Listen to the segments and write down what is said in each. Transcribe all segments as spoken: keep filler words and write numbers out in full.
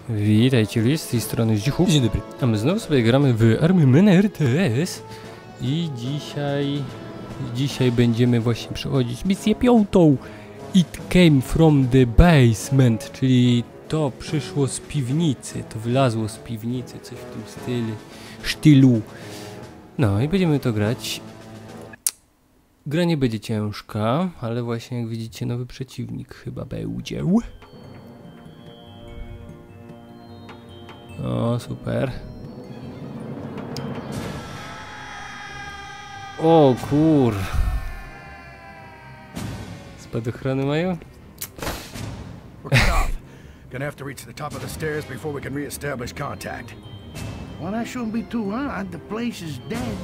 Witajcie ludzie, z tej strony Zdzichu. Dzień dobry. A my znowu sobie gramy w Army R T S i dzisiaj dzisiaj będziemy właśnie przechodzić misję piątą. It came from the basement, czyli to przyszło z piwnicy, to wylazło z piwnicy, coś w tym stylu, sztylu. No i będziemy to grać. Gra nie będzie ciężka, ale właśnie jak widzicie nowy przeciwnik chyba będzie. O, super. O kur... Spadochrony mają? We're cut off. Gonna have to reach the top of the stairs before we can re-establish contact. Well, that shouldn't be too hard. The place is dead.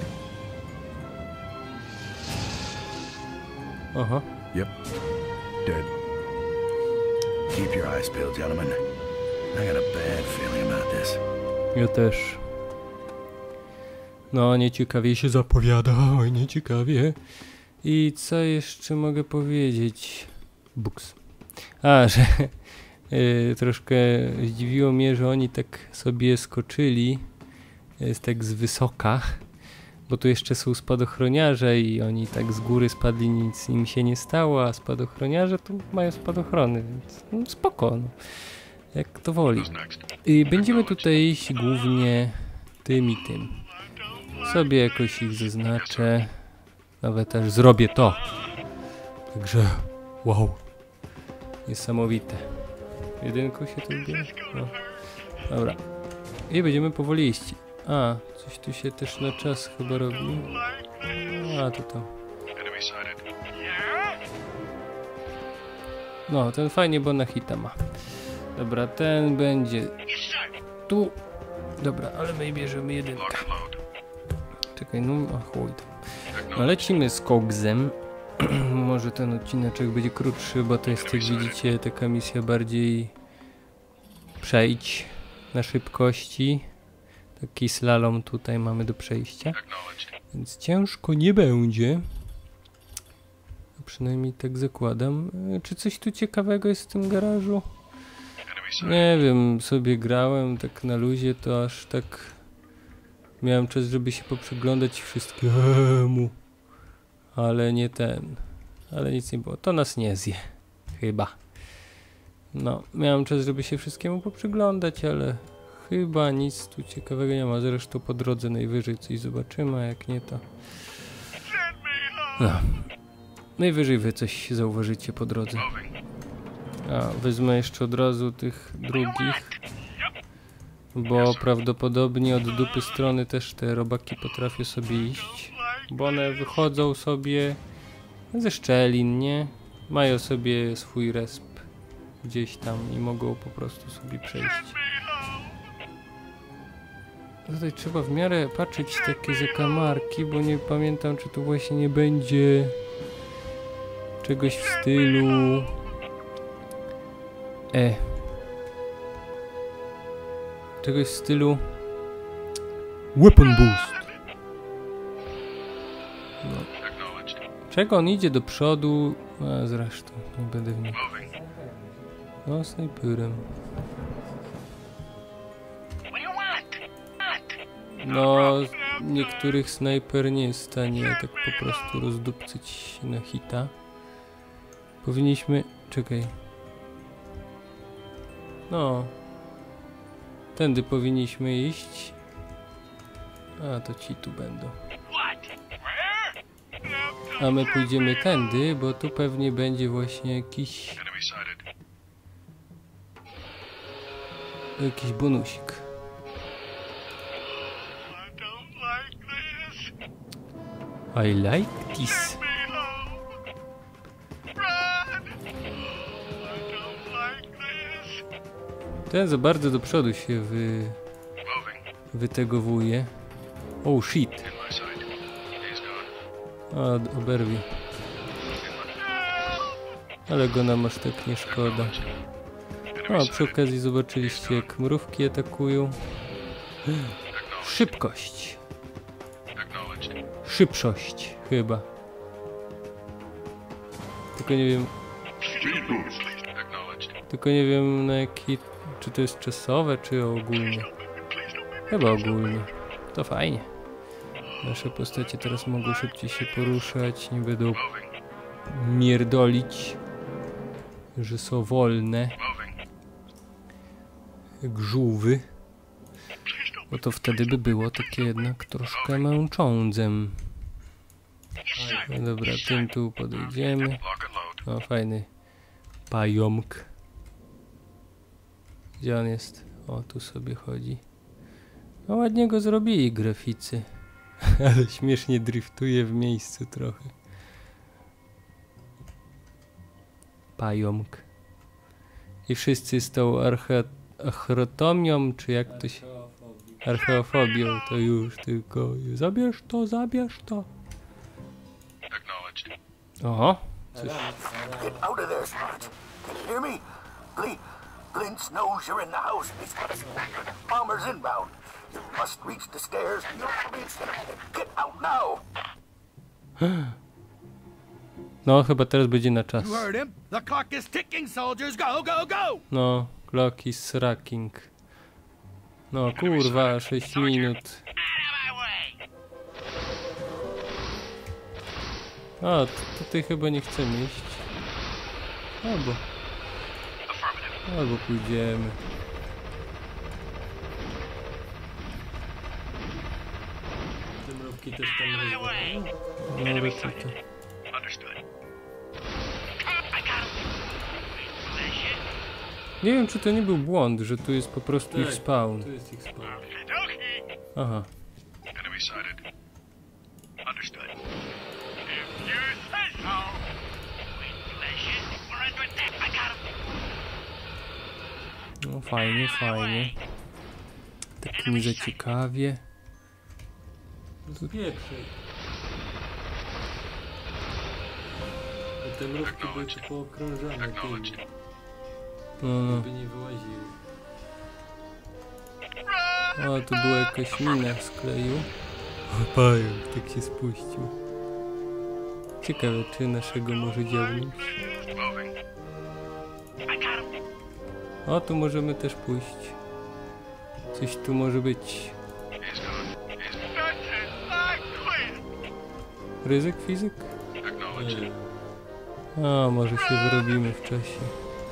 Aha. Yep. Dead. Keep your eyes peeled, gentlemen. I got a bad feeling about this. Ja też. No, nieciekawie się zapowiada, oj, nieciekawie. I co jeszcze mogę powiedzieć? Buks. A, że y, troszkę zdziwiło mnie, że oni tak sobie skoczyli y, tak z wysoka, bo tu jeszcze są spadochroniarze i oni tak z góry spadli, nic im się nie stało, a spadochroniarze tu mają spadochrony, więc no, spoko. No. Jak to woli. I będziemy tutaj iść głównie tym i tym. Sobie jakoś ich zaznaczę. Nawet też zrobię to. Także wow. Niesamowite. Jedynką się tu bierze? No. Dobra. I będziemy powoli iść. A, coś tu się też na czas chyba robi. A, to to. No, ten fajnie, bo na hita ma. Dobra, ten będzie tu. Dobra, ale my bierzemy jedynkę. Czekaj, no, a chuj. No, lecimy z koksem. Może ten odcineczek będzie krótszy, bo to jest, jak widzicie, taka misja bardziej przejdź na szybkości. Taki slalom tutaj mamy do przejścia. Więc ciężko nie będzie. A przynajmniej tak zakładam. Czy coś tu ciekawego jest w tym garażu? Nie wiem, sobie grałem tak na luzie, to aż tak miałem czas, żeby się poprzyglądać wszystkiemu, ale nie ten, ale nic nie było, to nas nie zje, chyba. No, miałem czas, żeby się wszystkiemu poprzyglądać, ale chyba nic tu ciekawego nie ma, zresztą po drodze najwyżej coś zobaczymy, a jak nie to... No, najwyżej wy coś zauważycie po drodze. A, wezmę jeszcze od razu tych drugich, bo prawdopodobnie od dupy strony też te robaki potrafię sobie iść, bo one wychodzą sobie ze szczelin, nie? Mają sobie swój resp gdzieś tam i mogą po prostu sobie przejść. Tutaj trzeba w miarę patrzeć takie zakamarki, bo nie pamiętam, czy tu właśnie nie będzie czegoś w stylu... E. Czegoś w stylu Weapon Boost. No. Czego on idzie do przodu? A zresztą, nie będę w nim. No, snajperem. No, niektórych snajper nie jest w stanie tak po prostu rozdupcyć na hita. Powinniśmy... Czekaj. No, tędy powinniśmy iść. A, to ci tu będą. A my pójdziemy tędy, bo tu pewnie będzie właśnie jakiś... Jakiś bonusik. I like this. Ten za bardzo do przodu się wy... wytegowuje. Oh shit. A, oberwi. Ale go nam aż tak nie szkoda. A przy okazji zobaczyliście, jak mrówki atakują. Szybkość. Szybszość chyba. Tylko nie wiem... Tylko nie wiem na jaki czy to jest czasowe, czy ogólnie? Chyba ogólnie. To fajnie. Nasze postacie teraz mogą szybciej się poruszać, nie będą mierdolić, że są wolne. Jak żółwy. Bo to wtedy by było takie jednak troszkę męczącem. No dobra, tym tu podejdziemy. O, fajny pająk. Gdzie on jest? O, tu sobie chodzi. No ładnie go zrobili graficy. Ale śmiesznie driftuje w miejscu trochę. Pająk. I wszyscy z tą arche... achrotomią, czy jak to się... Archeofobią, to już tylko... Zabierz to, zabierz to. Oho. Coś... Get out of there, Smart. Can you hear me? Gle Glintz knows you're in the house. Bomber's inbound. You must reach the stairs. Get out now. No, chyba teraz będzie na czas. You heard him. The clock is ticking, soldiers. Go, go, go. No, clock is racking. No, kurwa, sześć minut. A, to tutaj chyba nie chcemy iść. Albo... Albo pójdziemy. Te mrówki też tam rozwalają? No, raczej to. Nie wiem, czy to nie był błąd, że tu jest po prostu ich spawn. Tu jest ich spawn. Aha. No fajnie, fajnie. Tak nie za ciekawie. Pieprzej. Te mrówki były tu pookrążane tymi. No, no. By nie wyłaziły. O, tu była jakaś mina w skleju. O, pająk tak się spuścił. Ciekawe, czy naszego może dziabnąć. O, tu możemy też pójść. Coś tu może być. Ryzyk fizyk? A, może się wyrobimy w czasie.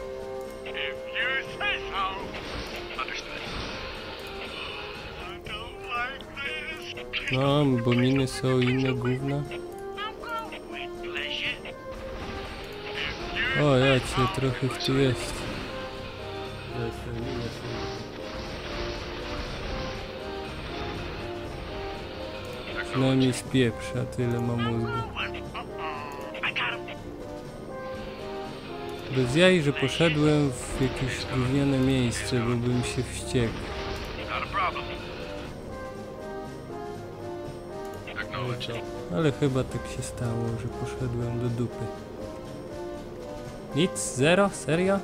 No, bo miny są inne gówna. O, ja cię, trochę ich tu jest. Przynajmniej z pieprza, tyle ma mózgu. Bez jaj, że poszedłem w jakieś gówniane miejsce, bo bym się wściekł. Ale chyba tak się stało, że poszedłem do dupy. Nic? Zero? Serio?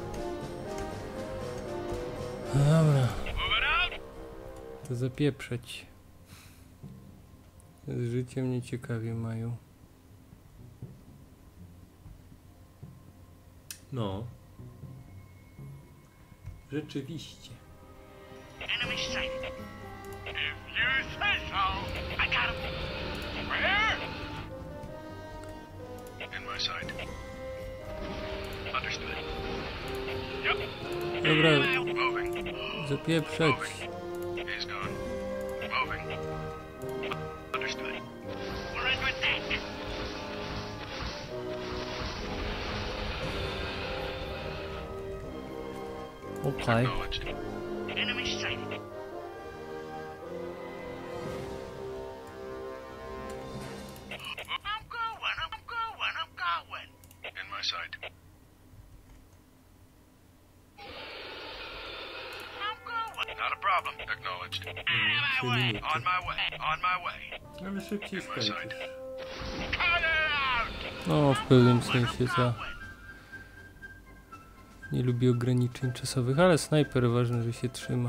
No dobra. To zapieprzeć. Z życiem nieciekawie mają. No. Rzeczywiście. Dobra. Zapieprzeć. Okej. Ale szybciej skończysz. No, w pewnym sensie za... Nie lubię ograniczeń czasowych, ale snajper ważne, że się trzyma.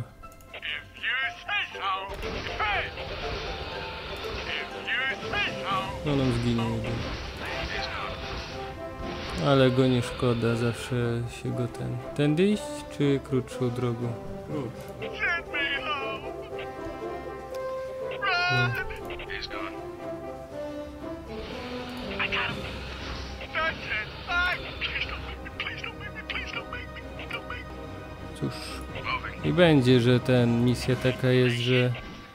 No nam zginie jeden. Ale go nie szkoda, zawsze się go ten... Tędy iść, czy krótszą drogą? Send me home. No. He's gone. I got him. That's it. I... Please don't make me. Please don't make me. Please don't make me. Don't make me. Cóż, Moving. i będzie, że ten misja taka jest, że...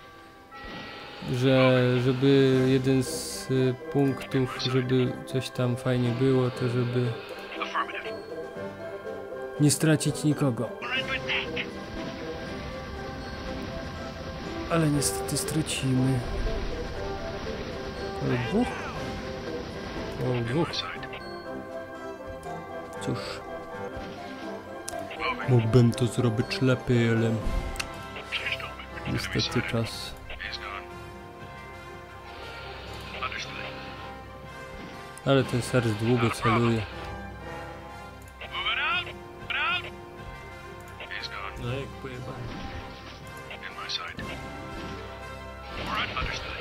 że żeby jeden z y, punktów, żeby coś tam fajnie było, to żeby Affirmative. nie stracić nikogo. We're in good neck. Ale niestety stracimy. O dwóch? O dwóch. Cóż. Mógłbym to zrobić lepiej, ale niestety czas. He's gone. Understood. Ale ten serc długo celuje. Moving out. Moving out. He's gone. No jak pojebany. In my sight. All right. Understood.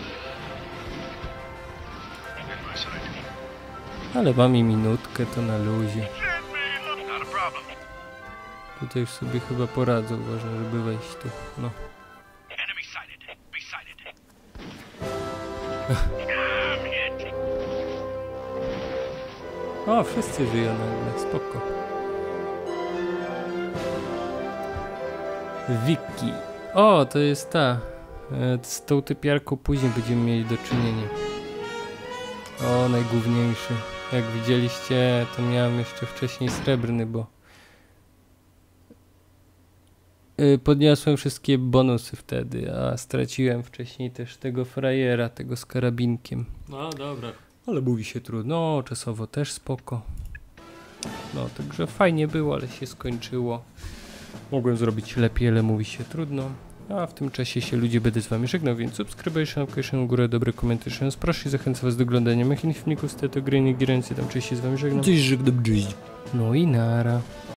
In my sight. Ale mam i minutkę, to na luzie. Send me home. Not a problem. Tutaj już sobie chyba poradzę, uważam, żeby wejść tu. No. Enemy sighted. Be sighted. Damn it. O, wszyscy żyją nagle, spoko. Wiki. O, to jest ta. E, Z tą typiarką później będziemy mieli do czynienia. O, najgłówniejszy. Jak widzieliście, to miałem jeszcze wcześniej srebrny, bo y, podniosłem wszystkie bonusy wtedy, a straciłem wcześniej też tego frajera, tego z karabinkiem. No dobra. Ale mówi się trudno, czasowo też spoko. No, także fajnie było, ale się skończyło. Mogłem zrobić lepiej, ale mówi się trudno. A w tym czasie się ludzie będę z wami żegnał, więc subskrybujcie, łapkę w górę, dobry komentarz, proszę i zachęcam was do oglądania moich innych filmików z tej gry, nie gierencji, tam częściej z wami żegnam. Cześć, żegnam, cześć. No i nara.